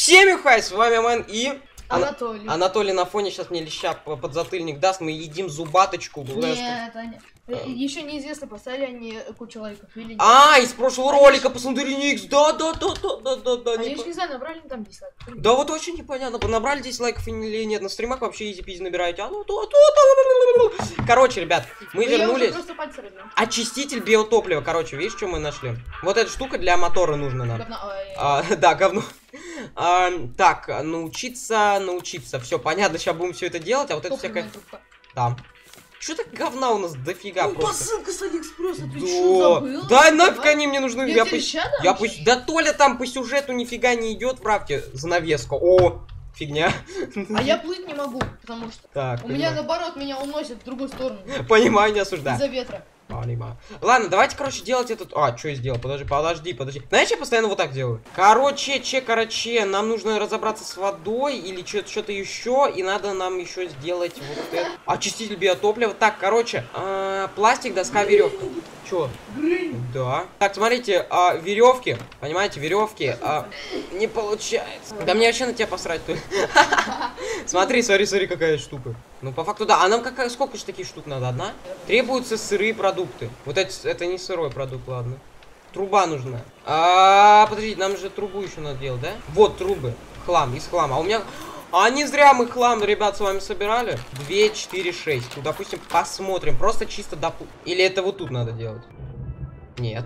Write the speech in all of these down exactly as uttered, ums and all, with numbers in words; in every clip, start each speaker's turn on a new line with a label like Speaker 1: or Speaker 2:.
Speaker 1: Всем хай, с вами Мэн и...
Speaker 2: Анатолий.
Speaker 1: Анатолий на фоне сейчас мне леща подзатыльник даст, мы едим зубаточку.
Speaker 2: Нет, Аня. Еще неизвестно, поставили они кучу лайков или нет.
Speaker 1: А, из прошлого они ролика ж... по Сундериникс, да, да, да, да, да, да, да.
Speaker 2: Они не, по... не знаю, набрали там десять лайков.
Speaker 1: Да вот очень непонятно, набрали десять лайков или нет, на стримах вообще изи-пизи набираете. А ну то, то, то. Короче, ребят, мы ну, вернулись. Очиститель биотоплива, короче, видишь, что мы нашли? Вот эта штука для мотора нужна нам. Говно... А, да, говно. А, так, научиться, научиться. Все понятно, сейчас будем все это делать, а вот это всякое... Да. Что так говна у нас дофига
Speaker 2: ну,
Speaker 1: просто?
Speaker 2: Посылка с Алиэкспресса, ты
Speaker 1: да.
Speaker 2: что, забыл?
Speaker 1: Да нафиг они мне нужны.
Speaker 2: Я,
Speaker 1: я по... я по... Да Толя там по сюжету нифига не идет в рафте. Занавеска. О, фигня.
Speaker 2: А я плыть не могу, потому что
Speaker 1: так,
Speaker 2: у
Speaker 1: понимаю.
Speaker 2: меня наоборот меня уносит в другую сторону.
Speaker 1: Понимаю, не осуждаю.
Speaker 2: Из-за ветра.
Speaker 1: Понимаю. Ладно, давайте, короче, делать этот... А, что я сделал? Подожди, подожди, подожди. Знаешь, я постоянно вот так делаю. Короче, че, короче, нам нужно разобраться с водой или что-то еще. И надо нам еще сделать вот это. Очиститель биотоплива. Так, короче, э, пластик, доска, веревка. Че? Да. Так, смотрите, а, веревки. Понимаете, веревки. А, не получается. Да мне вообще на тебя посрать. Смотри, смотри, смотри, какая штука. Ну, по факту, да. А нам какая, сколько же таких штук надо? Одна? Требуются сырые продукты. Вот это, это не сырой продукт, ладно. Труба нужна. А, подождите, нам же трубу еще надо делать, да? Вот трубы. Хлам, из хлама. А у меня... А не зря мы хлам, ребят, с вами собирали. два, четыре, шесть. Ну, допустим, посмотрим. Просто чисто допу... Или это вот тут надо делать? Нет.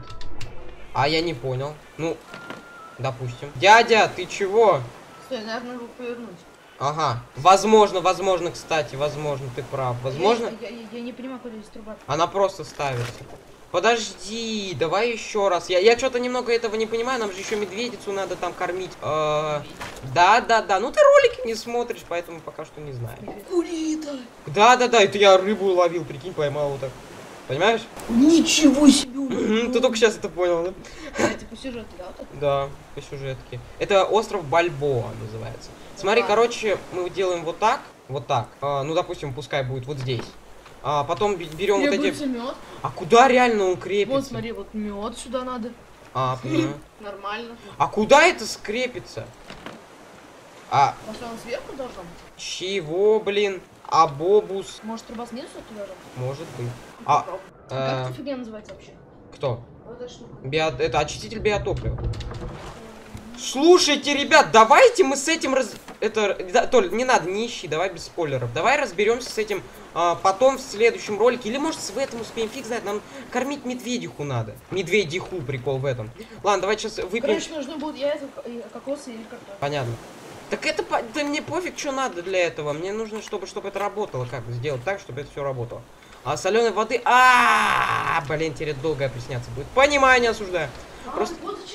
Speaker 1: А я не понял. Ну, допустим. Дядя, ты чего?
Speaker 2: Стой, наверное, нужно повернуть.
Speaker 1: Ага. Возможно, возможно, кстати, возможно, ты прав. Возможно.
Speaker 2: Я, я, я не понимаю, куда здесь труба.
Speaker 1: Она просто ставится. Подожди, давай еще раз. Я, я что-то немного этого не понимаю. Нам же еще медведицу надо там кормить. Э, да, да, да. Ну ты ролики не смотришь, поэтому пока что не знаю.
Speaker 2: Курита.
Speaker 1: Да, да, да. Это я рыбу ловил, прикинь, поймал вот так. Понимаешь?
Speaker 2: Ничего себе!
Speaker 1: Ты только сейчас это понял, да?
Speaker 2: Это по сюжету, да?
Speaker 1: Да, по сюжетке. Это остров Бальбоа называется. Смотри, короче, мы делаем вот так, вот так. А, ну, допустим, пускай будет вот здесь. А потом берем вот эти...
Speaker 2: Мед.
Speaker 1: А куда реально он крепится?
Speaker 2: Вот, смотри, вот мед сюда надо.
Speaker 1: А, понимаю.
Speaker 2: Нормально.
Speaker 1: А куда это скрепится? А...
Speaker 2: Может, он сверху должен?
Speaker 1: Чего, блин? Абобус.
Speaker 2: Может, труба снизу туда?
Speaker 1: Может быть. А,
Speaker 2: а как эта фигня называется вообще?
Speaker 1: Кто?
Speaker 2: Вот эта штука.
Speaker 1: Био... Это очиститель биотоплива. Слушайте, ребят, давайте мы с этим раз... Это... Да, Толь, не надо, не ищи, давай без спойлеров. Давай разберемся с этим а, потом в следующем ролике. Или, может, в этом успеем, фиг знает. Нам кормить медведиху надо. Медведиху, прикол в этом. Ладно, давай сейчас выпьем.
Speaker 2: Короче, нужно будет яйца, кокосы или как-то.
Speaker 1: Понятно. Так это... Да мне пофиг, что надо для этого. Мне нужно, чтобы, чтобы это работало. Как сделать так, чтобы это все работало. А соленой воды... А, -а, -а, блин, теперь долго присняться будет. Понимаю, не осуждаю.
Speaker 2: А,
Speaker 1: Просто...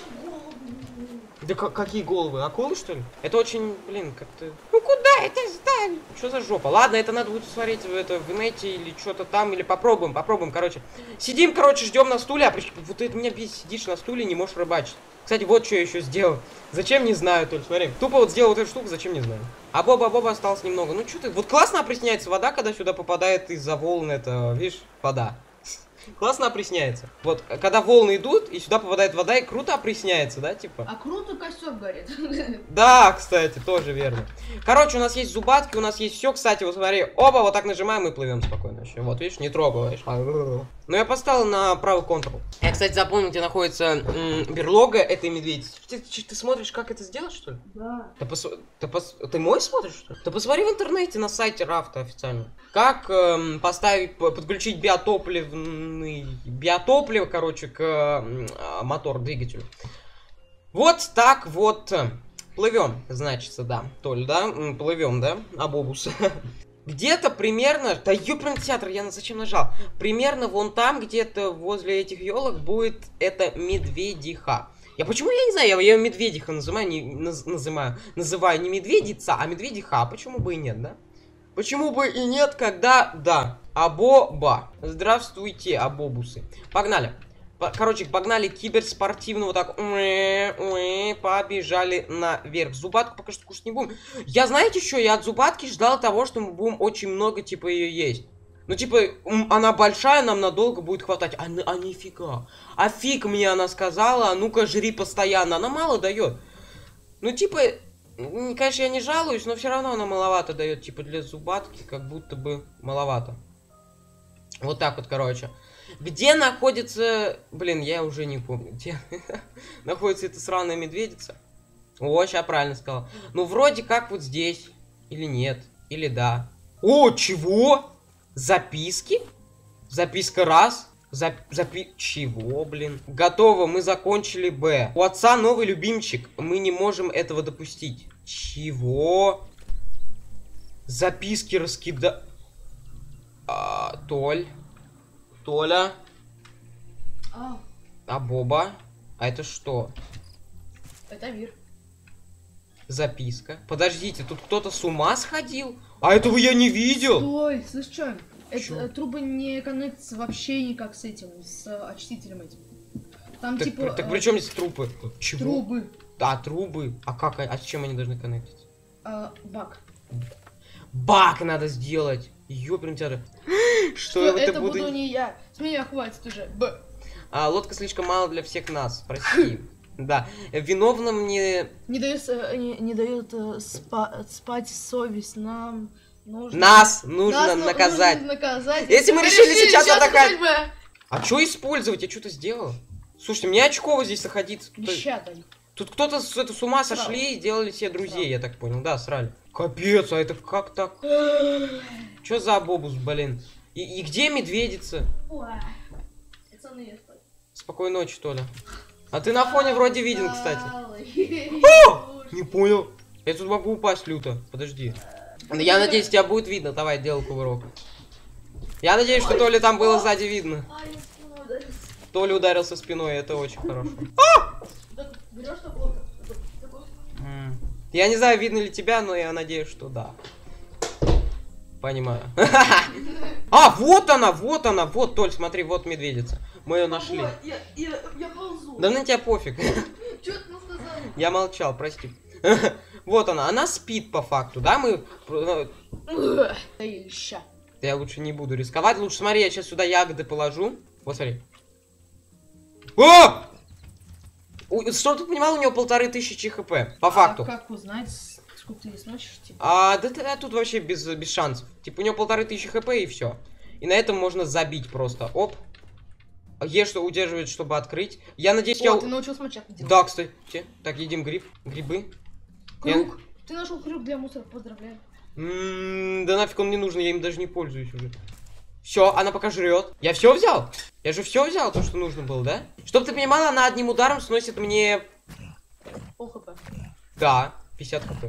Speaker 1: Да как, какие головы? Акулы, что ли? Это очень, блин, как-то... Ну куда это ставить? Что за жопа? Ладно, это надо будет смотреть в, это, в инете или что-то там, или попробуем, попробуем, короче. Сидим, короче, ждем на стуле, а вот ты меня бесит, сидишь на стуле и не можешь рыбачить. Кстати, вот что я еще сделал. Зачем, не знаю, только смотри. Тупо вот сделал вот эту штуку, зачем, не знаю. А Боба Боба осталось немного. Ну что ты, вот классно опресняется вода, когда сюда попадает из-за волн, это, видишь, вода. Классно опресняется. Вот, когда волны идут, и сюда попадает вода, и круто опресняется, да, типа?
Speaker 2: А круто костер горит.
Speaker 1: Да, кстати, тоже верно. Короче, у нас есть зубатки, у нас есть все, кстати, вот смотри, оба, вот так нажимаем и плывем спокойно еще. Вот, видишь, не трогаешь. Ну, я поставил на правый контрол. Я, кстати, запомнил, где находится берлога этой медведицы. Ты, ты, ты смотришь, как это сделать, что ли?
Speaker 2: Да.
Speaker 1: Ты, пос... ты, пос... ты мой смотришь, что ли? Ты посмотри в интернете на сайте Рафта официально. Как эм, поставить, подключить биотопливный, биотопливо, короче, к э, мотор, двигателю. Вот так вот. Плывем, значит, да. Толь, да? Плывем, да? Абобус. Где-то примерно... Да ёприн театр, я зачем нажал? Примерно вон там, где-то возле этих елок будет эта медведиха. Я почему, я не знаю, я ее медведиха называю, не, наз, называю, называю не медведица, а медведиха. А почему бы и нет, да? Почему бы и нет, когда... Да. Абоба. Здравствуйте, абобусы. Погнали. Короче, погнали киберспортивного так. Побежали наверх. Зубатку пока что кушать не будем. Я, знаете что, я от зубатки ждал того, что мы будем очень много, типа, ее есть. Ну, типа, она большая, нам надолго будет хватать. А, а нифига. А фиг мне она сказала, а ну-ка жри постоянно. Она мало дает. Ну, типа, Ну, конечно, я не жалуюсь, но все равно она маловато дает. Типа для зубатки как будто бы маловато. Вот так вот, короче. Где находится... Блин, я уже не помню, где находится эта сраная медведица. О, сейчас правильно сказал. Ну, вроде как вот здесь. Или нет. Или да. О, чего? Записки? Записка раз. Зап... Запи... Чего, блин? Готово, мы закончили Б. У отца новый любимчик. Мы не можем этого допустить. Чего? Записки раскида... А, Толь. Толя.
Speaker 2: А,
Speaker 1: А Боба? А это что?
Speaker 2: это мир.
Speaker 1: Записка. Подождите, тут кто-то с ума сходил? А этого я не видел.
Speaker 2: Стой, слышь, что?
Speaker 1: Чё?
Speaker 2: Это трубы не коннектятся вообще никак с этим, с э, очистителем этим. Там
Speaker 1: Так,
Speaker 2: типа...
Speaker 1: так
Speaker 2: э,
Speaker 1: при чем здесь трупы? Чего?
Speaker 2: Трубы.
Speaker 1: Да, трубы. А как? А с чем они должны коннектиться?
Speaker 2: Э, баг.
Speaker 1: Бак надо сделать. Ёпрям тебя. Что,
Speaker 2: Что
Speaker 1: я в
Speaker 2: это буду не я. С меня хватит уже. Б.
Speaker 1: А, лодка слишком мало для всех нас. Прости. Да. Виновна мне...
Speaker 2: Не дает, э, не, не дает э, спа- спать совесть. Нам нужно...
Speaker 1: Нас нужно
Speaker 2: Нас ну-
Speaker 1: наказать.
Speaker 2: нужно наказать.
Speaker 1: Если мы решили сейчас атаковать-
Speaker 2: Б.
Speaker 1: А что использовать? Я что-то сделал. Слушайте, мне очково здесь находиться. Тут,
Speaker 2: Веща дай.
Speaker 1: тут кто-то с, это, с ума
Speaker 2: Срал.
Speaker 1: сошли и сделали себе друзей,
Speaker 2: Срал.
Speaker 1: я так понял. Да, срали. Капец, а это как так? Что за бобус, блин? И, и где медведица? Спокойной ночи, Толя. А ты на фоне вроде виден, кстати. О! Не понял. Я тут могу упасть люто. Подожди. Я надеюсь, тебя будет видно. Давай, делай кувырок. Я надеюсь, что Толя там было сзади видно. Толя ударился спиной, это очень хорошо. М. Я не знаю, видно ли тебя, но я надеюсь, что да. Понимаю. А, вот она, вот она, вот, Толь, смотри, вот медведица. Мы ее нашли.
Speaker 2: Я, я, я ползу.
Speaker 1: Да на тебя пофиг.
Speaker 2: Чё ты сказал?
Speaker 1: Я молчал, прости. Вот она, она спит по факту, да? Мы...
Speaker 2: Ща.
Speaker 1: Я лучше не буду рисковать. Лучше смотри, я сейчас сюда ягоды положу. Вот смотри. О! Что ты понимал, у него полторы тысячи хп. По факту.
Speaker 2: А как узнать, сколько ты сносишь? Типа?
Speaker 1: А, да, да, тут вообще без, без шансов. Типа у него полторы тысячи хп и все. И на этом можно забить просто. Оп. Е что удерживает, чтобы открыть. Я надеюсь,
Speaker 2: О,
Speaker 1: я...
Speaker 2: ты научился мачете делать.
Speaker 1: Да, кстати. Так, едим гриб. Грибы.
Speaker 2: Крюк. Я... Ты нашел крюк для мусора, поздравляю.
Speaker 1: М-м, да нафиг он не нужен, я им даже не пользуюсь уже. Все, она пока жрет. Я все взял? Я же все взял, то, что нужно было, да? Чтоб ты понимала, она одним ударом сносит мне...
Speaker 2: Пол хп.
Speaker 1: Да, пятьдесят хп.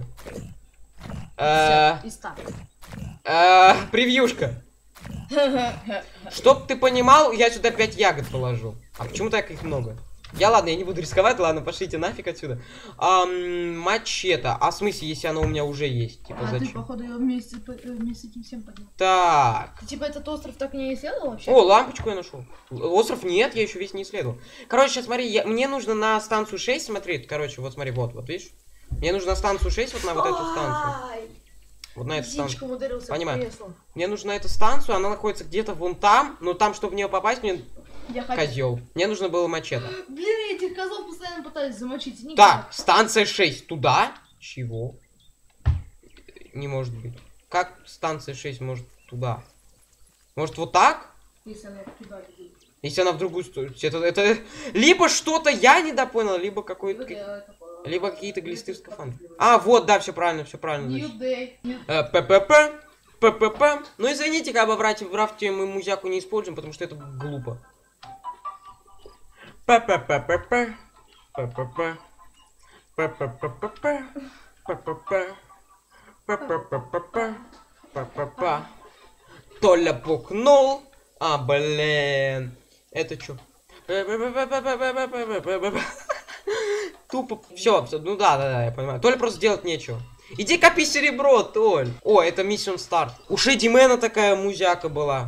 Speaker 2: И ста.
Speaker 1: Превьюшка. Чтоб ты понимал, я сюда пять ягод положу. А почему так их много? Я, ладно, я не буду рисковать, ладно, пошлите нафиг отсюда. Ам, мачете. А в смысле, если она у меня уже есть? Типа,
Speaker 2: А
Speaker 1: зачем?
Speaker 2: ты, походу, ее вместе, вместе с этим всем поднял.
Speaker 1: Так.
Speaker 2: Ты, типа, этот остров так не исследовал вообще?
Speaker 1: О, лампочку я нашел. Остров нет, я еще весь не исследовал. Короче, сейчас смотри, я, мне нужно на станцию шесть смотреть. Короче, вот смотри, вот, вот, видишь? Мне нужно на станцию шесть, вот на вот эту станцию. Вот на эту станцию.
Speaker 2: ударился.
Speaker 1: Понимаю. Мне нужно на эту станцию, она находится где-то вон там, но там, чтобы в нее попасть, мне...
Speaker 2: Я хочу.
Speaker 1: Козел. Мне нужно было мачете.
Speaker 2: Блин, я этих козлов постоянно пытаюсь замочить. Никак.
Speaker 1: Так, станция шесть. Туда? Чего? Не может быть. Как станция шесть может туда? Может вот так?
Speaker 2: Если она туда идет.
Speaker 1: Если она в другую сторону. Это, это либо что-то я недопонял, либо какой-то...
Speaker 2: Вот я это понял.
Speaker 1: Либо какие-то глисты в скафандре. А, вот, да, все правильно, все правильно.
Speaker 2: New
Speaker 1: значит.
Speaker 2: day. New-
Speaker 1: Э, ППП. ППП. Ну извините, как бы в рафте мы музяку не используем, потому что это глупо. ПППП. ППП. ПППП. ППП. ПППП. ППП. Толя пукнул. А, блин. Это что? Тупо. Все, ну да, да, да, я понимаю. Толя просто делать нечего. Иди копи серебро, Толь. О, это Mission Start. У Шедимена такая музяка была.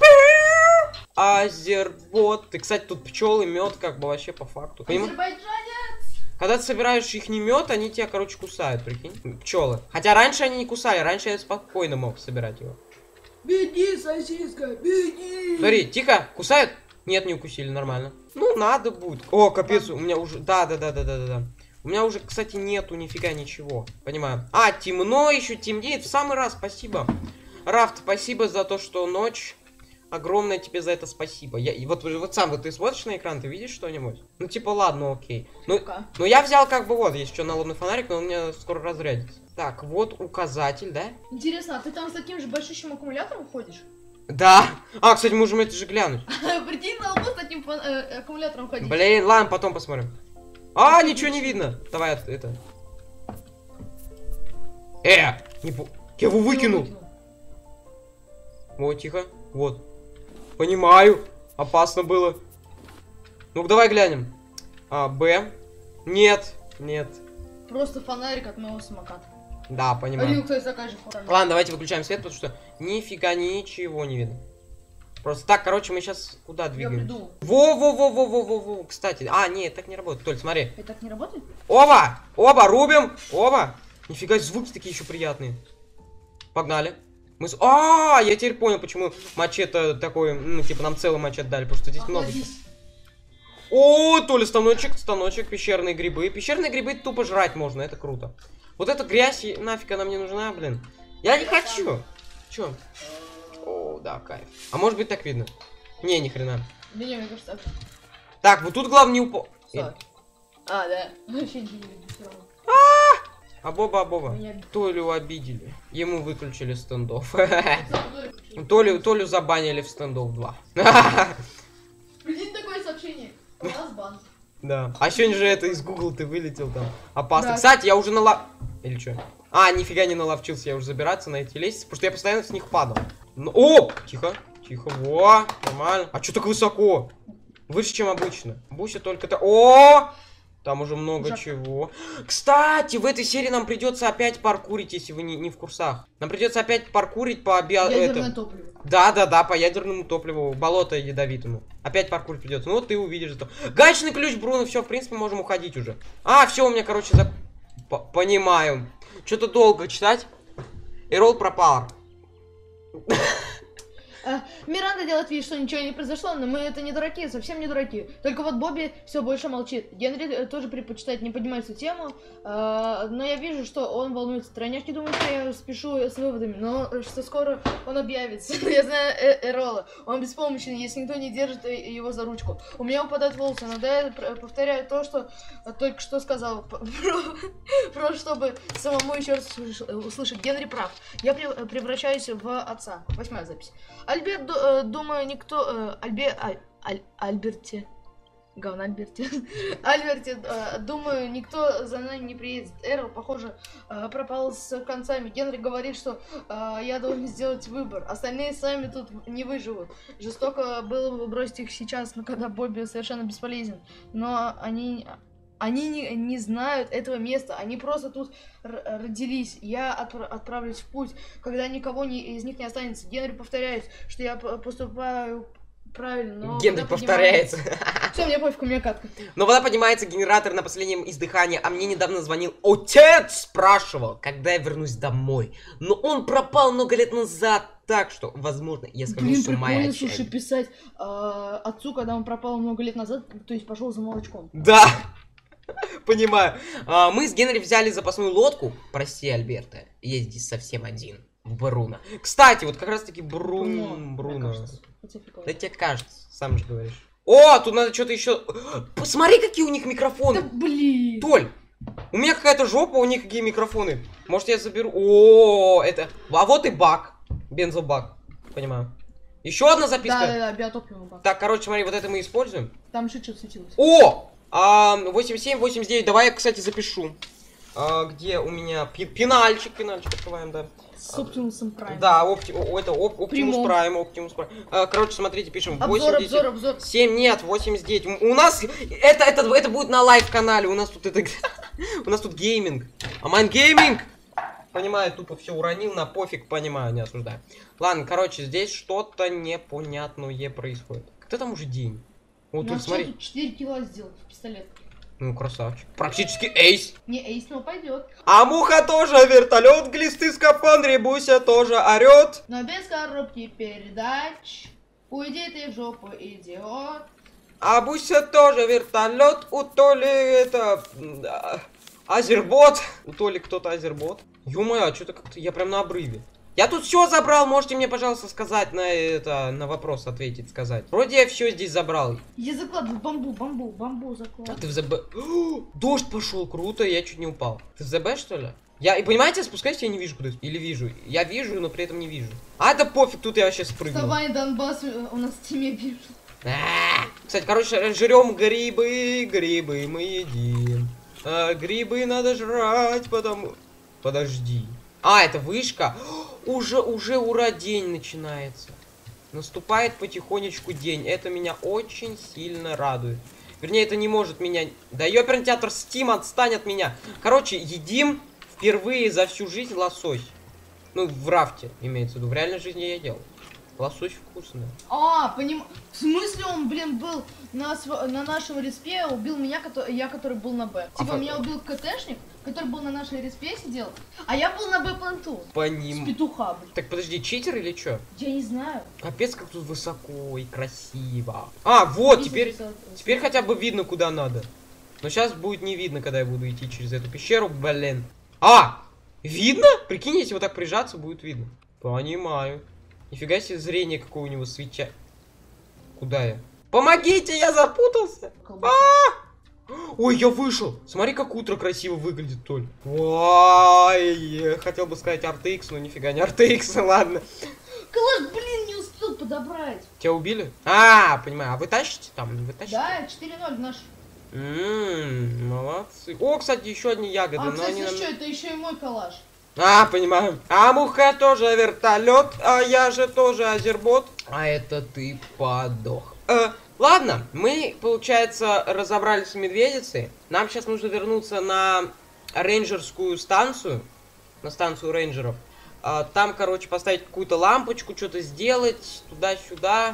Speaker 1: Азербот. Ты, кстати, тут пчелы, мед, как бы вообще по факту. Понимаешь? Когда ты собираешь их не мед, они тебя, короче, кусают, прикинь. Пчелы. Хотя раньше они не кусали, раньше я спокойно мог собирать его.
Speaker 2: Беги, сосиска, беги!
Speaker 1: Смотри, тихо, кусают? Нет, не укусили, нормально. Ну, надо будет. О, капец, у меня уже... Да, да, да, да, да, да, да. У меня уже, кстати, нету нифига ничего. Понимаю. А, темно еще, темнеет. В самый раз, спасибо. Рафт, спасибо за то, что ночь. Огромное тебе за это спасибо. Я, и вот, вот сам, вот ты смотришь на экран, ты видишь что-нибудь? Ну, типа, ладно, окей. Ну, ну, я взял как бы вот, есть еще налобный фонарик, но он у меня скоро разрядится. Так, вот указатель, да?
Speaker 2: Интересно, а ты там с таким же большущим аккумулятором ходишь?
Speaker 1: Да. А, кстати, можем это же глянуть.
Speaker 2: Прикинь, на лбу с таким аккумулятором ходить.
Speaker 1: Блин, ладно, потом посмотрим. А, ничего не видно. Давай это. Э, не по... Я его выкинул. Вот, тихо. Вот. Понимаю. Опасно было. Ну-ка, давай глянем. А, Б. Нет. Нет.
Speaker 2: Просто фонарик от моего самоката.
Speaker 1: Да, понимаю.
Speaker 2: Алил, кстати, такая же фонарик.
Speaker 1: Ладно, давайте выключаем свет, потому что нифига ничего не видно. Просто так, короче, мы сейчас куда двигаемся? Во-во-во-во-во-во-во. Кстати, а, нет, так не работает. Толь, смотри.
Speaker 2: Это так не работает?
Speaker 1: Оба! Оба, рубим! Оба! Нифига, звуки такие еще приятные. Погнали. Мы с... А, я теперь понял, почему мачете такой, ну, типа, нам целый мачете дали, потому что здесь много. О, то ли станочек, станочек, пещерные грибы. Пещерные грибы тупо жрать можно, это круто. Вот эта грязь, нафиг она мне нужна, блин. Я не хочу. Чё? О, да, кайф. А может быть так видно? Не, ни хрена.
Speaker 2: Да не, мне кажется, так.
Speaker 1: Так, вот тут главное не упал.
Speaker 2: А, да. Вообще не видно все равно.
Speaker 1: А Боба, а Боба. Толю обидели. Ему выключили стендов. Толю, Толю забанили в стендов два.
Speaker 2: Прикинь, такое сообщение. У нас бан.
Speaker 1: Да. А сегодня же это из Google ты вылетел там. Опасно.
Speaker 2: Да.
Speaker 1: Кстати, я уже налав... Или что? А, нифига не наловчился я уже забираться на эти лестницы, потому что я постоянно с них падал. Ну, о! Тихо, тихо, во, нормально. А что так высоко? Выше, чем обычно. Буся только-то... О! Там уже много
Speaker 2: Жак.
Speaker 1: чего. Кстати, в этой серии нам придется опять паркурить, если вы не, не в курсах. Нам придется опять паркурить по био...
Speaker 2: Ядерное
Speaker 1: это...
Speaker 2: топливо.
Speaker 1: Да, да, да, по ядерному топливу, болото ядовитому. Опять паркурить придется. Ну, ты увидишь это. Гаечный ключ, Бруно, все, в принципе, можем уходить уже. А, все, у меня, короче, за... П Понимаю. Что-то долго читать. Эрол пропал.
Speaker 2: А, Миранда делает вид, что ничего не произошло, но мы это не дураки, совсем не дураки. Только вот Бобби все больше молчит. Генри тоже предпочитает не поднимать эту тему, а, но я вижу, что он волнуется. Тройняш не думает, что я спешу с выводами, но что скоро он объявится. Я знаю э Эрола, он беспомощен, если никто не держит его за ручку. У меня упадают волосы, иногда я повторяю то, что только что сказал, просто чтобы самому еще раз услышать. Генри прав. Я превращаюсь в отца. Восьмая запись. Альберт, э, думаю, никто... Э, Альбе, аль, аль, Альберте... Говно Альберте. Альберте, э, думаю, никто за нами не приедет. Эрл, похоже, э, пропал с концами. Генри говорит, что э, я должен сделать выбор. Остальные сами тут не выживут. Жестоко было бы бросить их сейчас, но когда Бобби совершенно бесполезен. Но они... Они не, не знают этого места, они просто тут родились. Я отпра отправлюсь в путь, когда никого не, из них не останется. Генри повторяет, что я поступаю правильно, но...
Speaker 1: Генри повторяется.
Speaker 2: Все, мне пофиг, у меня катка.
Speaker 1: Но вода поднимается, генератор на последнем издыхании, а мне недавно звонил отец, спрашивал, когда я вернусь домой. Но он пропал много лет назад, так что, возможно, я скажу,
Speaker 2: Блин,
Speaker 1: что моя
Speaker 2: прикольно,
Speaker 1: отчаяние.
Speaker 2: слушай, писать э, отцу, когда он пропал много лет назад, то есть пошел за молочком.
Speaker 1: Да. Понимаю. А, мы с Генри взяли запасную лодку. Прости, Альберта, я здесь совсем один. Бруно. Кстати, вот как раз таки Бруно. Бруно. Да тебе кажется, сам же говоришь. О, тут надо что-то еще. Посмотри, какие у них микрофоны.
Speaker 2: Да блин.
Speaker 1: Толь, у меня какая-то жопа, у них какие микрофоны. Может, я заберу. О, это. А вот и бак. Бензобак. Понимаю. Еще одна записка.
Speaker 2: Да, да, да, биотопливный бак.
Speaker 1: Так, короче, смотри, вот это мы используем.
Speaker 2: Там еще что-то светилось.
Speaker 1: О! А, восемьдесят семь, восемьдесят девять, давай я, кстати, запишу. А, где у меня пи пенальчик, пенальчик открываем, да.
Speaker 2: С Оптимусом Прайм.
Speaker 1: Да, опти о, это оп Оптимус Прайм, Оптимус Прайм. А, короче, смотрите, пишем
Speaker 2: Обзор, обзор, обзор.
Speaker 1: семь, нет, восемьдесят девять. У нас это, это, это будет на лайв-канале, у нас тут это... у нас тут гейминг. А майн гейминг! Понимаю, тупо все уронил, на пофиг, понимаю, не осуждаю. Ладно, короче, здесь что-то непонятное происходит. Кто там уже день? Вот тут, смотри.
Speaker 2: Тут четыре кило сделать в пистолет.
Speaker 1: Ну, красавчик. Практически эйс.
Speaker 2: Не эйс, но пойдет.
Speaker 1: А муха тоже, вертолет, глисты, скафандре, Буся тоже орет.
Speaker 2: Но без коробки передач. Уйди ты в жопу, идиот.
Speaker 1: А Буся тоже вертолет, у Толи это... а, Азербот. У Толи кто-то азербот. Ё-моё, а что-то как-то я прям на обрыве. Я тут все забрал, можете мне, пожалуйста, сказать на это, на вопрос ответить, сказать. Вроде я все здесь забрал.
Speaker 2: Я закладываю бамбу, бамбу, бамбу
Speaker 1: А
Speaker 2: закладываю.
Speaker 1: ты в ЗБ... О, дождь пошел, круто, я чуть не упал. Ты в ЗБ, что ли? Я, и понимаете, я спускаюсь, я не вижу куда. Или вижу. Я вижу, но при этом не вижу. А, да пофиг, тут я вообще спрыгнул.
Speaker 2: Вставай, Донбасс, у нас в теме пишут.
Speaker 1: А, кстати, короче, жрем грибы, грибы мы едим. А, грибы надо жрать, потому... Подожди. А, это вышка. Уже, уже ура, день начинается. Наступает потихонечку день. Это меня очень сильно радует. Вернее, это не может меня... Да ёперный театр Steam, отстань от меня. Короче, едим впервые за всю жизнь лосось. Ну, в рафте, имеется в виду. В реальной жизни я ел. Лосось вкусный.
Speaker 2: А, поним... В смысле он, блин, был на, св... на нашем респе, убил меня, который... я, который был на Б. Типа,
Speaker 1: А
Speaker 2: меня убил КТшник, который был на нашей респе сидел, а я был на Б-планту.
Speaker 1: По
Speaker 2: С
Speaker 1: ним...
Speaker 2: петуха, блин.
Speaker 1: Так, подожди, читер или чё?
Speaker 2: Я не знаю.
Speaker 1: Капец, как тут высоко и красиво. А, вот, теперь... Теперь хотя бы видно, куда надо. Но сейчас будет не видно, когда я буду идти через эту пещеру, блин. А! Видно? Прикинь, если вот так прижаться, будет видно. Понимаю. Нифига себе зрение какое у него свеча. Куда я? Помогите, я запутался. А! Ой, я вышел. Смотри, как утро красиво выглядит, Толь. Ой, хотел бы сказать ар ти экс, но нифига не ар ти экс, ладно.
Speaker 2: Класс, блин, не успел подобрать.
Speaker 1: Тебя убили? А, понимаю. А вы тащите там? Вы тащите?
Speaker 2: Да, четыре ноль наш.
Speaker 1: Ммм, молодцы. О, кстати, еще одни ягоды.
Speaker 2: А,
Speaker 1: но
Speaker 2: кстати,
Speaker 1: они нам...
Speaker 2: что, это еще и мой коллаж.
Speaker 1: А, понимаю. А муха тоже вертолет, а я же тоже азербот. А это ты подох. Э, ладно, мы, получается, разобрались с медведицей. Нам сейчас нужно вернуться на рейнджерскую станцию. На станцию рейнджеров. А, там, короче, поставить какую-то лампочку, что-то сделать, туда-сюда.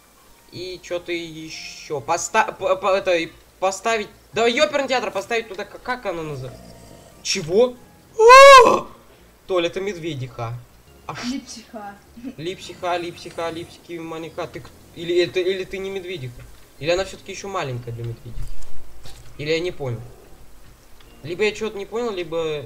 Speaker 1: И что-то еще. Поста по по это, и поставить... Да, ёперный театр, поставить туда... Как, как она называется? Чего? А-а-а! Толя, это медведиха. А
Speaker 2: Липсиха.
Speaker 1: Липсиха, липсиха, липсики, маника. Ты... Или, это, или ты не медведиха? Или она все-таки еще маленькая для медведихи? Или я не понял? Либо я что-то не понял, либо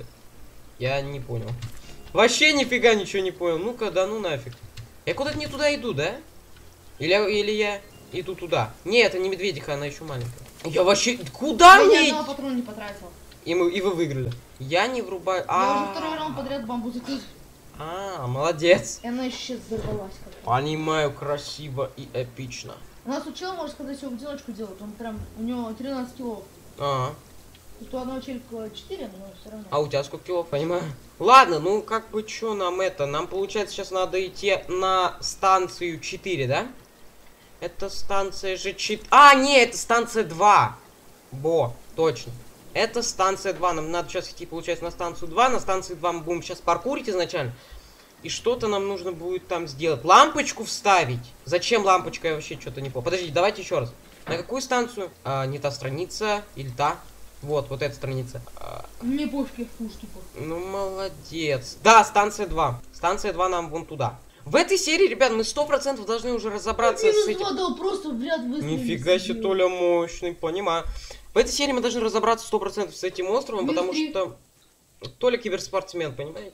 Speaker 1: я не понял. Вообще нифига ничего не понял. Ну-ка, да ну нафиг. Я куда-то не туда иду, да? Или, или я иду туда? Не, это не медведиха, она еще маленькая. Я вообще... Куда
Speaker 2: Я
Speaker 1: мне?
Speaker 2: ни одного патрона не потратил.
Speaker 1: И, мы, и вы выиграли. Я не врубаю...
Speaker 2: Я уже второй раунд подряд бамбу закладываю.
Speaker 1: А, молодец.
Speaker 2: И она еще сейчас взорвалась.
Speaker 1: Понимаю, красиво и эпично.
Speaker 2: У нас учил, можно сказать, все в одиночку делать. Он прям, у него тринадцать килов.
Speaker 1: А,
Speaker 2: Тут у одного челика четыре, но все равно.
Speaker 1: а у тебя сколько килов, понимаю? Ладно, ну как бы что нам это? Нам, получается, сейчас надо идти на станцию четыре, да? Это станция же четыре... А, не, это станция два. Бо, точно. Это станция два. Нам надо сейчас идти, получается, на станцию два. На станции два мы будем сейчас паркурить изначально. И что-то нам нужно будет там сделать. Лампочку вставить. Зачем лампочка? Я вообще что-то не понял. Подождите, давайте еще раз. На какую станцию? А, не та страница. Или та? Вот, вот эта страница. А,
Speaker 2: Мне пофиг, в пушки пофиг.
Speaker 1: ну, молодец. Да, станция два. Станция два нам вон туда. В этой серии, ребят, мы сто процентов должны уже разобраться
Speaker 2: Минус
Speaker 1: с этим.
Speaker 2: два дал, просто в ряд выстрелил.
Speaker 1: Нифига себе, Толя мощный, понимаю. В этой серии мы должны разобраться сто процентов с этим островом,
Speaker 2: Минус
Speaker 1: потому
Speaker 2: три.
Speaker 1: что Толя киберспортсмен, понимаете?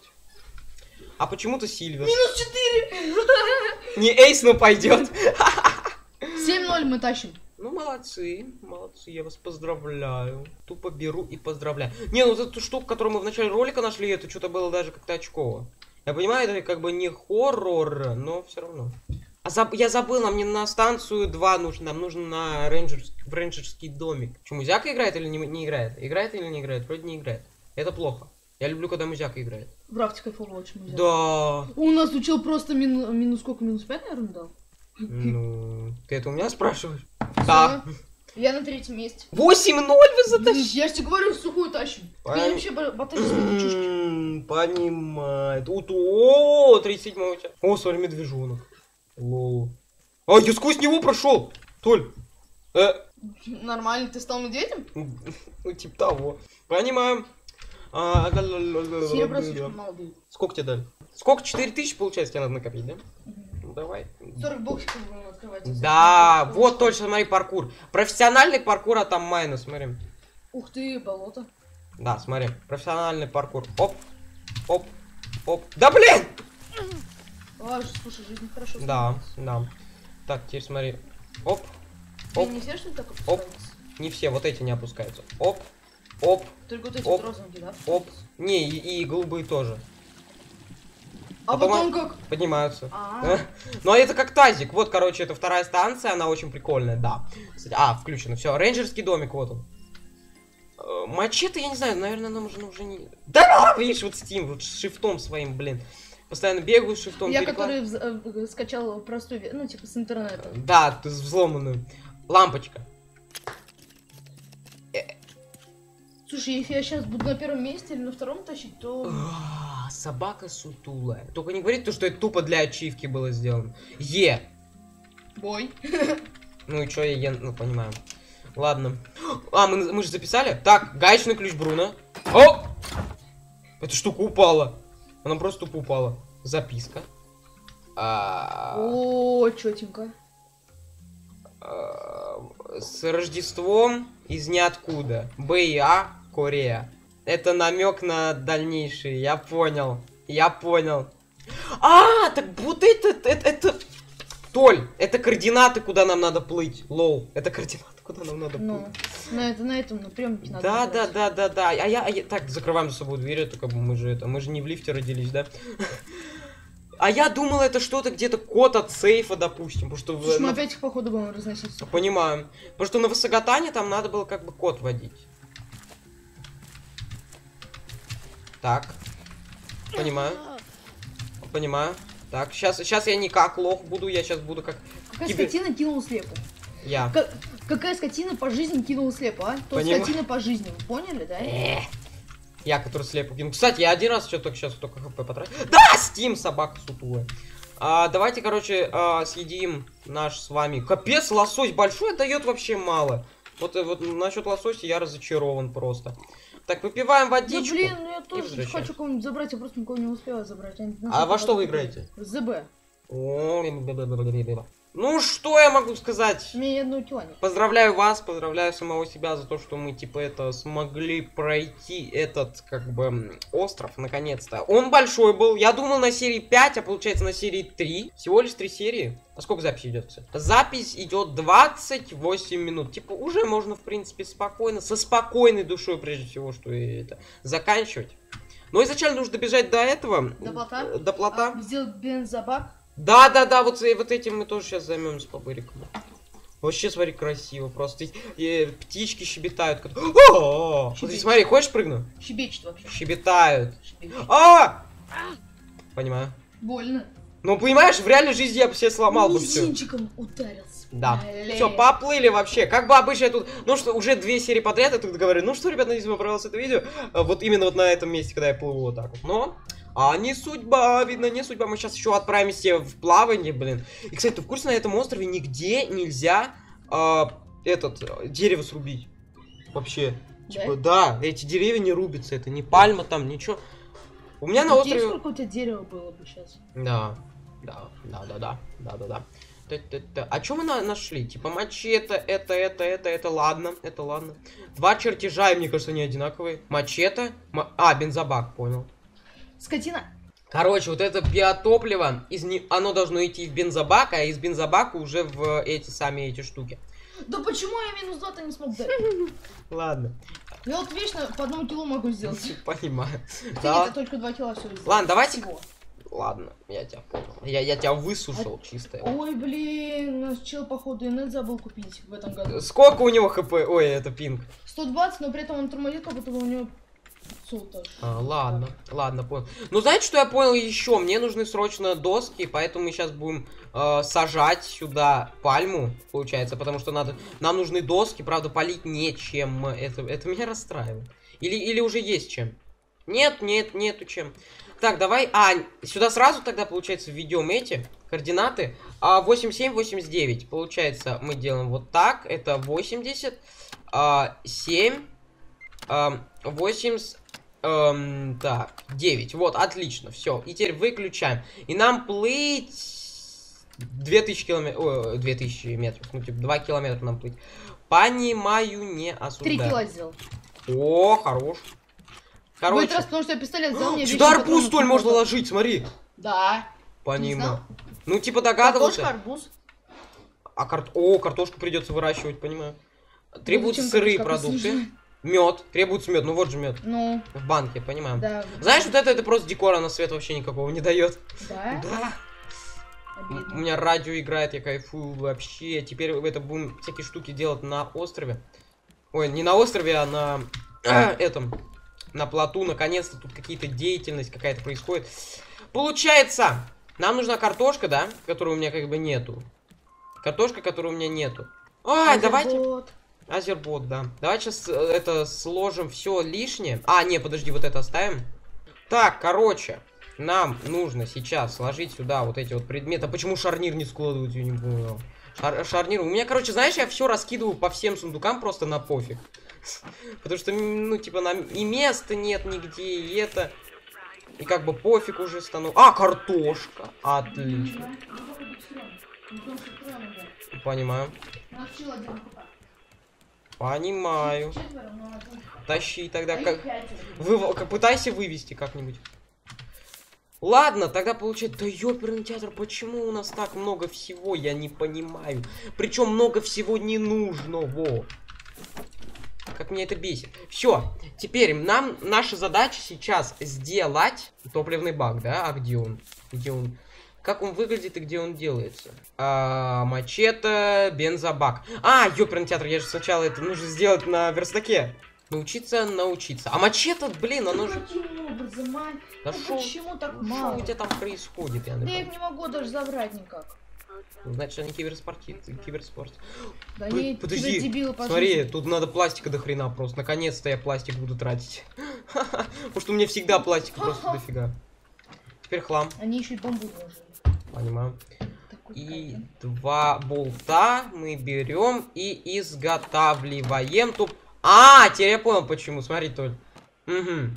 Speaker 1: А почему-то Сильвер.
Speaker 2: Минус четыре.
Speaker 1: Не эйс, но пойдет.
Speaker 2: семь ноль мы тащим.
Speaker 1: Ну, молодцы, молодцы, я вас поздравляю. Тупо беру и поздравляю. Не, ну вот эту штуку, которую мы в начале ролика нашли, это что-то было даже как-то очково. Я понимаю, это как бы не хоррор, но все равно. А заб... я забыл, нам не на станцию два нужно, нам нужно на рейнджерский, в рейнджерский домик. Что, Музяка играет или не, не играет? Играет или не играет? Вроде не играет. Это плохо. Я люблю, когда Музяка играет.
Speaker 2: В рафте кайфово очень музей.
Speaker 1: Да.
Speaker 2: У нас учил просто мину... минус сколько? Минус пять, наверное, дал?
Speaker 1: Ну, ты это у меня спрашиваешь? Да.
Speaker 2: Я на третьем месте.
Speaker 1: восемь ноль вы затащили?
Speaker 2: Я же тебе говорю, сухую тащим.
Speaker 1: Пон-
Speaker 2: Я вообще ботанические чушки.
Speaker 1: М, Понимает. У- О, тридцать седьмой у тебя. О, смотри, медвежонок. Лол. А, я сквозь него прошел. Толь. Э,
Speaker 2: Нормально, ты стал медведем?
Speaker 1: ну, типа того. Понимаю. А,
Speaker 2: Серебро слишком мало дают.
Speaker 1: Сколько тебе дали? Сколько? четыре тысячи, получается, тебе надо накопить, да? Ну, давай.
Speaker 2: сорок боксиков у нас. открывать.
Speaker 1: Да, вот точно, смотри, паркур. Профессиональный паркур, а там майнус, смотри.
Speaker 2: Ух ты, болото.
Speaker 1: Да, смотри, профессиональный паркур. Оп, оп, оп. Да блин!
Speaker 2: А, слушай, жизнь хорошо.
Speaker 1: Да, да. Так, теперь смотри. Оп,
Speaker 2: Оп.
Speaker 1: оп.
Speaker 2: Не все, что ли, так
Speaker 1: Оп.
Speaker 2: опускаются?
Speaker 1: Не все, вот эти не опускаются. Оп, оп,
Speaker 2: Только вот эти
Speaker 1: Оп.
Speaker 2: вот розовенькие, да?
Speaker 1: оп. Не, и, и голубые тоже.
Speaker 2: А
Speaker 1: Потом
Speaker 2: потом как?
Speaker 1: Поднимаются.
Speaker 2: А,
Speaker 1: Ну а это как тазик. Вот, короче, это вторая станция, она очень прикольная, да. Кстати, а, включено. Все, рейнджерский домик, вот он. Э, Мачете, я не знаю, наверное, нам уже, уже не. Да, видишь, вот Steam, вот с шифтом своим, блин. Постоянно бегаю с шифтом.
Speaker 2: я,
Speaker 1: перекла-
Speaker 2: который вз- э, скачал простую, ве- ну, типа, с интернета.
Speaker 1: Да, ты взломанную. Лампочка.
Speaker 2: Слушай, если я сейчас буду на первом месте или на втором тащить, то...
Speaker 1: А, собака сутулая. Только не говори то, что это тупо для ачивки было сделано. Е.
Speaker 2: Бой.
Speaker 1: Ну и чё я Е, ну понимаю. Ладно. А, мы, мы же записали? Так, гаечный ключ Бруно. О! Эта штука упала. Она просто тупо упала. Записка. А,
Speaker 2: О, чётенько.
Speaker 1: а, С Рождеством из ниоткуда. БИА, Корея. Это намек на дальнейшие. Я понял. Я понял. А, так вот это, это, это... Толь, это координаты, куда нам надо плыть. Лоу, это координаты, куда нам надо плыть.
Speaker 2: Ну, на, это, на этом, на приемнике надо
Speaker 1: Да, да,
Speaker 2: набирать.
Speaker 1: да, да, да. А я, а я... Так, закрываем за собой дверь, это как бы мы же это. Мы же не в лифте родились, да? А я думал, это что-то где-то код от сейфа, допустим. Потому что в-
Speaker 2: Слушай, мы
Speaker 1: на-
Speaker 2: опять их, походу, будем разносить.
Speaker 1: Понимаю. Потому что на Высокотане там надо было как бы код вводить. Так. Понимаю. Понимаю. Так, сейчас, сейчас я не как лох буду, я сейчас буду как
Speaker 2: Какая
Speaker 1: Кибер-
Speaker 2: скотина кинула слепу?
Speaker 1: я.
Speaker 2: Как- какая скотина по жизни кинула слепу, а? То
Speaker 1: Поним-
Speaker 2: скотина по жизни, вы поняли, да?
Speaker 1: Э, Я, который слепу кинул. Кстати, я один раз что только сейчас только хп потратил. Да, Steam, собака сутулая. А, давайте, короче, а, съедим наш с вами. Капец, лосось большой дает вообще мало. Вот, э, вот насчет лосося я разочарован просто. Так, выпиваем
Speaker 2: Да
Speaker 1: водичку.
Speaker 2: блин, ну я тоже
Speaker 1: возвращаемся.
Speaker 2: хочу кого-нибудь забрать, я просто никого не успела забрать. Я не знаю,
Speaker 1: А
Speaker 2: что
Speaker 1: во
Speaker 2: это
Speaker 1: что вы
Speaker 2: такое.
Speaker 1: играете?
Speaker 2: ЗБ.
Speaker 1: О, Ну, что я могу сказать?
Speaker 2: У меня ни одного кило нет.
Speaker 1: Поздравляю вас, поздравляю самого себя за то, что мы, типа, это, смогли пройти этот, как бы, м, остров, наконец-то. Он большой был, я думал на серии пять, а получается на серии три. Всего лишь три серии. А сколько запись идет, кстати? Запись идет двадцать восемь минут. Типа, уже можно, в принципе, спокойно, со спокойной душой, прежде всего, что и это, заканчивать. Но изначально нужно добежать до этого.
Speaker 2: До плота?
Speaker 1: До плота.
Speaker 2: А, сделать бензобак.
Speaker 1: Да, да, да, вот, и вот этим мы тоже сейчас займемся по бырикам. Вообще, смотри, красиво просто. И, и птички щебетают. как- О! Вот здесь, смотри, хочешь прыгну?
Speaker 2: Щебечет вообще.
Speaker 1: Щебетают.
Speaker 2: Щебечет.
Speaker 1: А! Понимаю.
Speaker 2: Больно.
Speaker 1: Ну, понимаешь, в реальной жизни я бы себе сломал бы все.
Speaker 2: Мизинчиком ударился.
Speaker 1: Да.
Speaker 2: Блин.
Speaker 1: Все, поплыли вообще. Как бы обычно я тут... Ну что, уже две серии подряд я тут говорю. Ну что, ребят, надеюсь, вам понравилось это видео. А, Вот именно вот на этом месте, когда я плыву вот так вот. Но... А не судьба, видно, не судьба. Мы сейчас еще отправимся в плавание, блин. И, кстати, ты в курсе, на этом острове нигде нельзя а, этот, а, дерево срубить? Вообще.
Speaker 2: Да?
Speaker 1: Типа, да, эти деревья не рубятся. Это не пальма там, ничего. У меня на
Speaker 2: Прикинь,
Speaker 1: острове...
Speaker 2: сколько у тебя дерева было бы сейчас?
Speaker 1: Да, да, да, да, да, да, да, да. Т-т-т. А что мы на нашли? Типа мачете, это, это, это, это, ладно, это ладно. Два чертежа, и мне кажется, они одинаковые. Мачете, ма- а, бензобак, понял.
Speaker 2: Скотина.
Speaker 1: Короче, вот это биотопливо, из не... оно должно идти в бензобак, а из бензобака уже в эти сами эти штуки.
Speaker 2: Да почему я минус два-то не смог дать?
Speaker 1: Ладно,
Speaker 2: Я вот вечно по одному килу могу сделать.
Speaker 1: понимаю.
Speaker 2: Ты
Speaker 1: Да.
Speaker 2: это только два кило все сделал.
Speaker 1: Ладно, давайте-
Speaker 2: Всего.
Speaker 1: Ладно, я тебя понял. Я, я тебя высушил чисто.
Speaker 2: Ой, блин, наш чел, походу, инет забыл купить в этом году.
Speaker 1: Сколько у него хп? Ой, это пинг.
Speaker 2: сто двадцать, но при этом он тормозит, как будто бы у него пятьсот тоже.
Speaker 1: А, ладно, ладно, понял. Ну, знаете, что я понял еще? Мне нужны срочно доски, поэтому мы сейчас будем э, сажать сюда пальму, получается, потому что надо, нам нужны доски, правда, полить нечем. Это, это меня расстраивает. Или, или уже есть чем? Нет, нет, нету чем. Так, давай, а, сюда сразу тогда, получается, введем эти координаты. А, восемьдесят семь, восемьдесят девять. Получается, мы делаем вот так, это восемьдесят, а, семь... восемьдесят, эм, так, девять. Вот, отлично, все. И теперь выключаем. И нам плыть две тысячи километров, о, две тысячи метров, ну типа два километра нам плыть. Понимаю, не осуждаю.
Speaker 2: Три кило сделал.
Speaker 1: О, хорош. Короче.
Speaker 2: В этот раз, потому что я пистолет взял, мне
Speaker 1: Сюда
Speaker 2: вещи
Speaker 1: арбуз
Speaker 2: патронов
Speaker 1: столь
Speaker 2: не
Speaker 1: можно
Speaker 2: хватало.
Speaker 1: ложить, смотри.
Speaker 2: Да.
Speaker 1: Понимаю. Ну типа догадывался.
Speaker 2: Картошка, арбуз.
Speaker 1: А кар... О, картошку придется выращивать, понимаю. Требуются
Speaker 2: зачем
Speaker 1: сырые
Speaker 2: картошка
Speaker 1: продукты. Мед. Требуется мед. Ну вот же мед.
Speaker 2: Ну,
Speaker 1: В банке, понимаем.
Speaker 2: да.
Speaker 1: Знаешь, вот это, это просто декора, на свет вообще никакого не дает.
Speaker 2: Да?
Speaker 1: Да.
Speaker 2: Обидно.
Speaker 1: У меня радио играет, я кайфую вообще. Теперь это будем всякие штуки делать на острове. Ой, не на острове, а на этом, на плоту. Наконец-то тут какие-то деятельность какая-то происходит. Получается, нам нужна картошка, да, которой у меня как бы нету. Картошка, которой у меня нету. Ай, давайте.
Speaker 2: Азербот.
Speaker 1: Азербот, да. Давайте сейчас это сложим все лишнее. А, не, подожди, вот это оставим. Так, короче, нам нужно сейчас сложить сюда вот эти вот предметы. А почему шарнир не складывают, я не понял. Шар шарнир. У меня, короче, знаешь, я все раскидываю по всем сундукам просто на пофиг. Потому что, ну, типа, нам и места нет нигде, и это. И как бы пофиг уже стану. А, картошка. Отлично. Понимаю. Понимаю. Тащи тогда. Как... Вы... Пытайся вывести как-нибудь. Ладно, тогда получается... Да ёперный театр, почему у нас так много всего? Я не понимаю. Причем много всего ненужного. Как меня это бесит. Все, теперь нам наша задача сейчас сделать топливный бак, да? А где он? Где он? Как он выглядит и где он делается? А, мачете, бензобак. А, ёперный театр, я же сначала это нужно сделать на верстаке. Научиться, научиться. А мачете, блин, оно же...
Speaker 2: Почему, Базамай?
Speaker 1: Да
Speaker 2: Ну
Speaker 1: шо,
Speaker 2: почему так
Speaker 1: шо
Speaker 2: мало?
Speaker 1: у тебя там происходит? Я не
Speaker 2: Да я
Speaker 1: понимаю.
Speaker 2: их не могу даже забрать никак.
Speaker 1: Значит, они киберспорти... киберспорт.
Speaker 2: Да
Speaker 1: П-
Speaker 2: они
Speaker 1: подожди,
Speaker 2: тебе дебилы по
Speaker 1: Смотри,
Speaker 2: жизни.
Speaker 1: тут надо пластика до хрена просто. Наконец-то я пластик буду тратить. Потому что у меня всегда пластика просто дофига. Теперь хлам.
Speaker 2: Они еще и бамбук вложили.
Speaker 1: Понимаю.
Speaker 2: Такой
Speaker 1: И
Speaker 2: кайф.
Speaker 1: два болта мы берем и изготавливаем. Туп... А, теперь я понял почему. Смотри, Толь. Угу.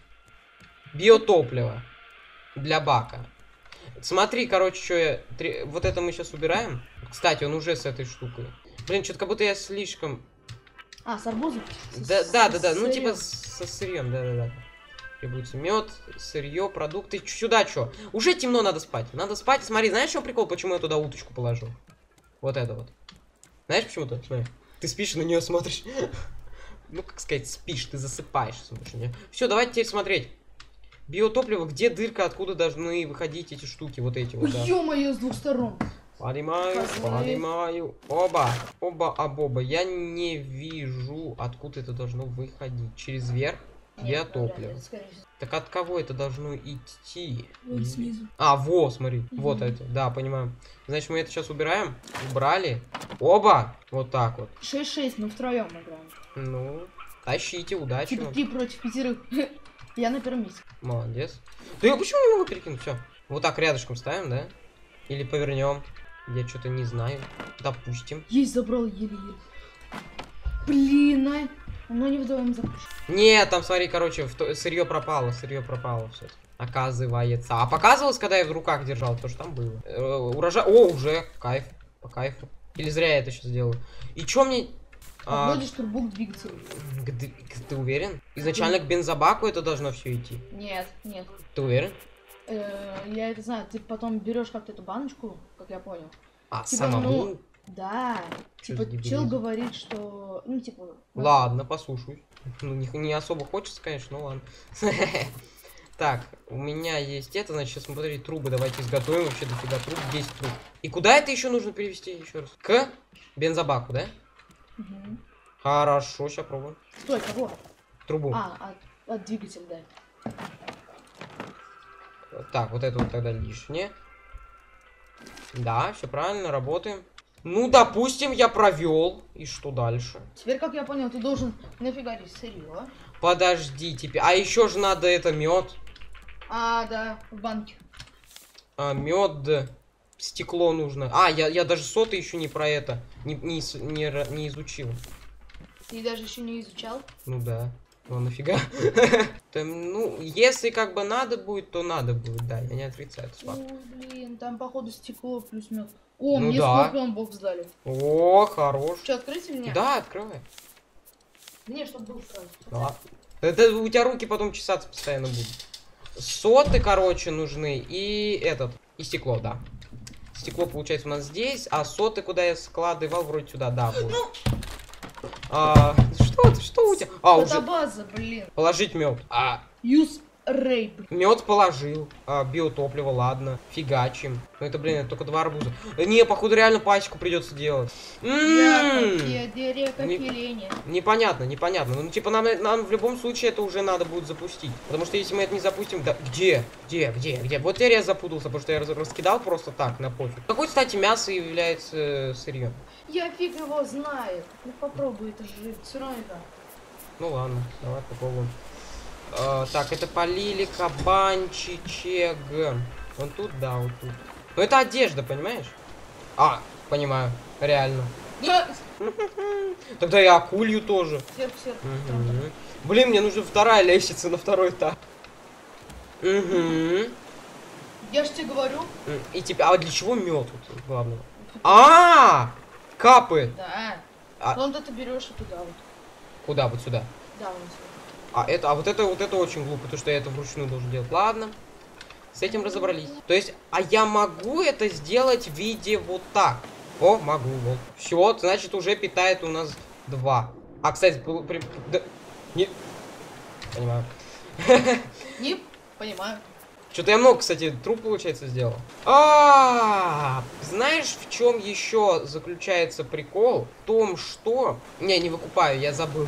Speaker 1: Биотопливо. Для бака. Смотри, короче, что я... Три... Вот это мы сейчас убираем. Кстати, он уже с этой штукой. Блин, что-то как будто я слишком...
Speaker 2: А, с арбузом?
Speaker 1: Да,
Speaker 2: С-
Speaker 1: да,
Speaker 2: с
Speaker 1: да, да. Ну,
Speaker 2: сырьем.
Speaker 1: типа с- со сырьем, да, да, да. Требуется мед, сырье, продукты. Сюда что? Уже темно, надо спать. Надо спать. Смотри, знаешь, что прикол, почему я туда уточку положил? Вот это вот. Знаешь, почему-то? Смотри. Ты спишь, на нее смотришь. Ну, как сказать, спишь, ты засыпаешь. Все, давайте теперь смотреть. Биотопливо, где дырка, откуда должны выходить эти штуки, вот эти вот, да.
Speaker 2: Ё-моё, с двух сторон.
Speaker 1: Понимаю,
Speaker 2: Козлы.
Speaker 1: понимаю. Оба, оба, обоба. Я не вижу, откуда это должно выходить. Через верх?
Speaker 2: Нет,
Speaker 1: Биотопливо.
Speaker 2: вряд ли, скорее всего.
Speaker 1: Так от кого это должно идти?
Speaker 2: Вот снизу.
Speaker 1: А, во, смотри.
Speaker 2: Мгм.
Speaker 1: Вот это. Да, понимаю. Значит, мы это сейчас убираем. Убрали. Оба. Вот так вот.
Speaker 2: шесть шесть, мы втроем играем.
Speaker 1: Ну, тащите, удачи
Speaker 2: Типа
Speaker 1: вам.
Speaker 2: три против пятерых. Я на первом месте.
Speaker 1: Молодец. Да я почему не могу перекинуть? Все. Вот так рядышком ставим, да? Или повернем. Я что-то не знаю. Допустим.
Speaker 2: Есть, забрал еле-еле. Блин, а... Оно не вдвоем запущено.
Speaker 1: Нет, там, смотри, короче, сырье пропало, сырье пропало все. Оказывается. А показывалось, когда я в руках держал, то что там было. Э, урожай. О, уже. Кайф. По кайфу. Или зря я это сейчас делаю. И чё мне. А,
Speaker 2: Подводишь турбук двигатель.
Speaker 1: к- д- к- ты уверен? Изначально к бензобаку это должно все идти.
Speaker 2: Нет, нет.
Speaker 1: Ты уверен?
Speaker 2: Э, Я это знаю. Ты потом берешь как-то эту баночку, как я понял.
Speaker 1: А,
Speaker 2: Типа,
Speaker 1: самому?
Speaker 2: ну, Да.
Speaker 1: Чё
Speaker 2: Типа
Speaker 1: за дебилизм?
Speaker 2: чел говорит, что... Ну, типа...
Speaker 1: Ладно, послушай. Ну, не, не особо хочется, конечно, но ладно. Так, у меня есть это, значит, сейчас смотри, трубы давайте изготовим. Вообще дофига труб, десять труб. И куда это еще нужно перевести еще раз? К бензобаку, да?
Speaker 2: Мгм.
Speaker 1: Хорошо, сейчас пробуем.
Speaker 2: Стой, кого?
Speaker 1: Трубу.
Speaker 2: А, от, от двигателя, да.
Speaker 1: Так, вот это вот тогда лишнее. Да, все правильно, работаем. Ну, допустим, я провел. И что дальше?
Speaker 2: Теперь, как я понял, ты должен нафигарить сырье.
Speaker 1: Подожди, теперь. А еще же надо это мед.
Speaker 2: А, да, в банке.
Speaker 1: А, мед. Стекло нужно. А, я, я даже сотый еще не про это. Не, не, с- не, ра- не изучил.
Speaker 2: Ты даже еще не изучал.
Speaker 1: Ну да. Ну нафига? Ну, если как бы надо будет, то надо будет, да, я не отрицаю это факт.
Speaker 2: Ой, блин, там походу стекло плюс мед. О,
Speaker 1: Ну
Speaker 2: мне
Speaker 1: да.
Speaker 2: скорпион бокс дали.
Speaker 1: О, хорош.
Speaker 2: Что, открыть или нет?
Speaker 1: Да, открывай.
Speaker 2: Не, чтобы был сразу.
Speaker 1: Да. Это у тебя руки потом чесаться постоянно будут. Соты, короче, нужны. И этот. И стекло, да. Стекло получается у нас здесь. А соты, куда я складывал, вроде сюда, да, вот. А, что ты, что у тебя? А, уже.
Speaker 2: База, блин.
Speaker 1: Положить мед. А,
Speaker 2: Use Ray.
Speaker 1: мед положил. А, биотопливо, ладно. Фигачим. Ну это, блин, это только два арбуза. Не, походу реально пасеку придется делать.
Speaker 2: Дерекопиление.
Speaker 1: Непонятно, непонятно. Ну, типа, нам, нам в любом случае это уже надо будет запустить. Потому что если мы это не запустим... Да, где? Где? Где? Где? Вот я запутался, потому что я раскидал просто так, на пофиг. Какое, кстати, мясо является э, сырьем?
Speaker 2: Я фиг его знаю. Ну попробуй это жить. Все равно это.
Speaker 1: Ну ладно, давай попробуем. А, так, это полили кабанчичек. Вон тут, да, вот тут. Ну это одежда, понимаешь? А, понимаю, реально. Тогда и акулью тоже.
Speaker 2: Серп, серп.
Speaker 1: Угу. Блин, мне нужна вторая лестница на второй этаж. Угу.
Speaker 2: Я ж тебе говорю.
Speaker 1: И тебя. А для чего мед тут главное? А, капы.
Speaker 2: Да.
Speaker 1: А...
Speaker 2: Вон ты берешь и туда вот.
Speaker 1: Куда? Вот сюда.
Speaker 2: Да, вон сюда.
Speaker 1: А это, а вот это, вот это очень глупо, потому что я это вручную должен делать. Ладно. С этим разобрались. То есть, а я могу это сделать в виде вот так. О, могу, вот. Все, значит, уже питает у нас два. А, кстати, при, да, не... Понимаю.
Speaker 2: Не понимаю.
Speaker 1: Что-то я много, кстати, труп, получается, сделал. А, знаешь, в чем еще заключается прикол? В том, что... Не, не выкупаю, я забыл.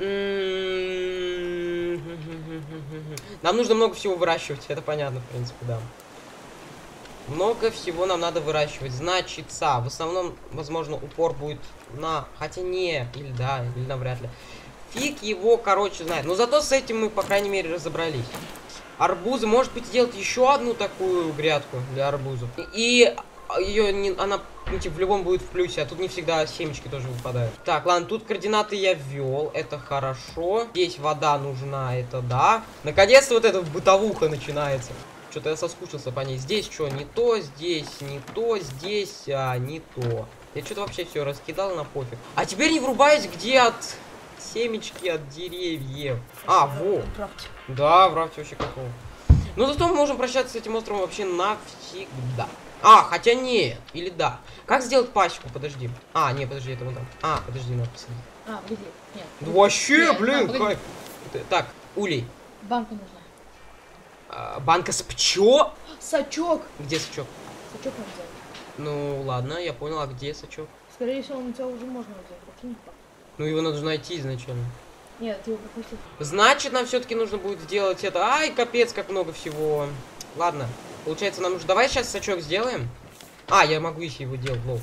Speaker 1: Нам нужно много всего выращивать, это понятно, в принципе, да. Много всего нам надо выращивать. Значится, в основном, возможно, упор будет на... Хотя не, или да, или навряд ли. Фиг его, короче, знает. Но зато с этим мы, по крайней мере, разобрались. Арбузы, может быть, сделать еще одну такую грядку для арбузов. И ее не, она ну, типа, в любом будет в плюсе, а тут не всегда семечки тоже выпадают. Так, ладно, тут координаты я ввел, это хорошо. Здесь вода нужна, это да. Наконец-то вот эта бытовуха начинается. Что-то я соскучился по ней. Здесь что, не то, здесь не то, здесь а, не то. Я что-то вообще все раскидал на пофиг. А теперь не врубаюсь, где от семечки от деревьев. А, во. Да, в рафте вообще какого. Ну, зато мы можем прощаться с этим островом вообще навсегда. А, хотя нет. Или да. Как сделать пасеку? Подожди. А, не, подожди, это вот там. А, подожди, надо посадить.
Speaker 2: А, погоди. Нет.
Speaker 1: Да вообще,
Speaker 2: Нет,
Speaker 1: блин,
Speaker 2: а,
Speaker 1: кайф. Так, улей.
Speaker 2: Банка нужна.
Speaker 1: А, банка с пчё?
Speaker 2: Сачок.
Speaker 1: Где сачок?
Speaker 2: Сачок надо взять.
Speaker 1: Ну, ладно, я понял, а где сачок?
Speaker 2: Скорее всего, он у тебя уже можно взять. Вообще не факт.
Speaker 1: Ну, его надо найти изначально.
Speaker 2: Нет, ты его пропустил.
Speaker 1: Значит, нам все-таки нужно будет сделать это. Ай, капец, как много всего. Ладно, получается, нам нужно... Давай сейчас сачок сделаем. А, я могу еще его делать, лол.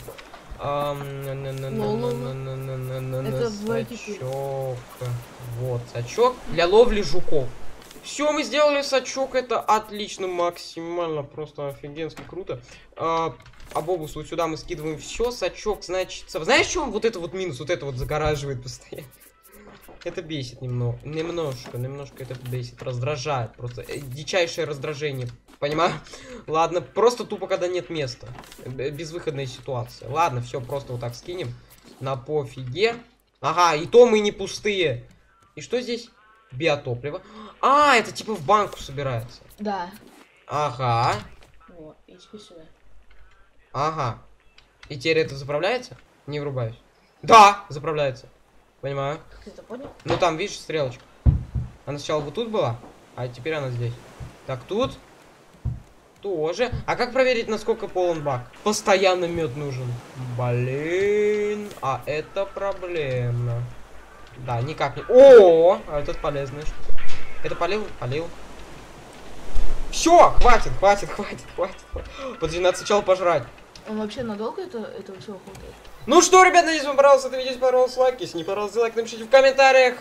Speaker 2: Это
Speaker 1: сачок. Вот, сачок для ловли жуков. Все, мы сделали сачок, это отлично, максимально, просто офигенски круто. А, а бобус, вот сюда мы скидываем все, сачок, значит... Знаешь, в чем вот это вот минус, вот это вот загораживает постоянно? Это бесит немного, немножко, немножко это бесит, раздражает, просто э, дичайшее раздражение, понимаю? Ладно, просто тупо, когда нет места, безвыходная ситуация. Ладно, все, просто вот так скинем, на пофиге. Ага, и то мы не пустые. И что здесь? Биотопливо. А, это типа в банку собирается.
Speaker 2: Да.
Speaker 1: Ага.
Speaker 2: Вот, и теперь сюда.
Speaker 1: Ага. И теперь это заправляется? Не врубаюсь. Да, заправляется. Понимаю.
Speaker 2: Ты это понял?
Speaker 1: Ну там, видишь, стрелочка. Она сначала вот тут была, а теперь она здесь. Так, тут тоже. А как проверить, насколько полон бак? Постоянно мед нужен. Блин, а это проблемно. Да, никак не... О, а этот полезная штука. Это полил? Полил. Все, хватит, хватит, хватит, хватит, хватит. Подожди, надо сначала пожрать.
Speaker 2: Он вообще надолго это, этого всего хватает?
Speaker 1: Ну что, ребят, надеюсь, вам понравилось это видео. Если понравилось, лайк. Если не понравилось, лайк, напишите в комментариях.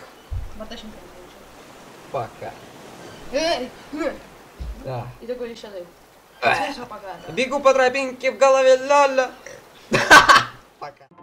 Speaker 1: Пока.
Speaker 2: Эй!
Speaker 1: Да.
Speaker 2: И такой еще дай. Пока.
Speaker 1: Бегу по тропинке в голове, ля-ля. Пока.